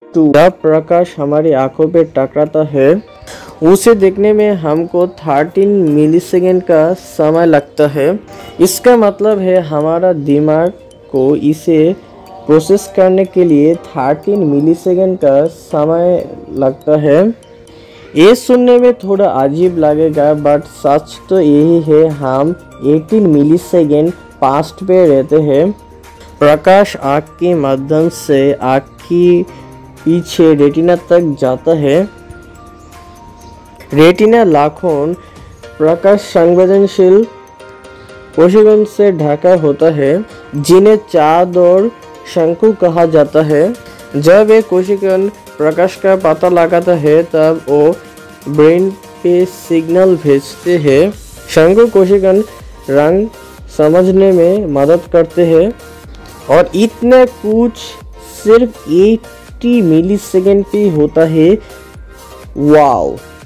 जब प्रकाश हमारी आंखों पे टकराता है उसे देखने में हमको 13 मिलीसेकेंड का समय लगता है। इसका मतलब है हमारा दिमाग को इसे प्रोसेस करने के लिए 13 मिलीसेकेंड का समय लगता है। ये सुनने में थोड़ा अजीब लगेगा बट सच तो यही है। हम 18 मिलीसेकेंड पास्ट पे रहते हैं। प्रकाश आँख के माध्यम से आँख की पीछे रेटिना तक जाता है। रेटिना लाखों प्रकाश संवेदनशील कोशिकाओं से ढका होता है जिन्हें चाँद और शंकु कहा जाता है। जब एक कोशिका प्रकाश का पता लगाता है तब वो ब्रेन पे सिग्नल भेजते हैं। शंकु कोशिका रंग समझने में मदद करते हैं और इतना कुछ सिर्फ 80 मिलीसेकेंड पे होता है। वाओ।